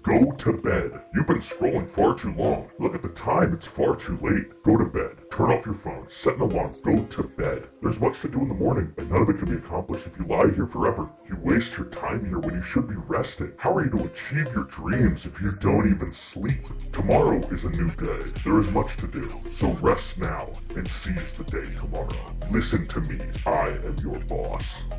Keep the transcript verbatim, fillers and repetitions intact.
Go to bed. You've been scrolling far too long. Look at the time, it's far too late. Go to bed. Turn off your phone. Set an alarm. Go to bed. There's much to do in the morning, and none of it can be accomplished if you lie here forever. You waste your time here when you should be resting. How are you to achieve your dreams if you don't even sleep? Tomorrow is a new day. There is much to do, so rest now and seize the day tomorrow. Listen to me. I am your boss.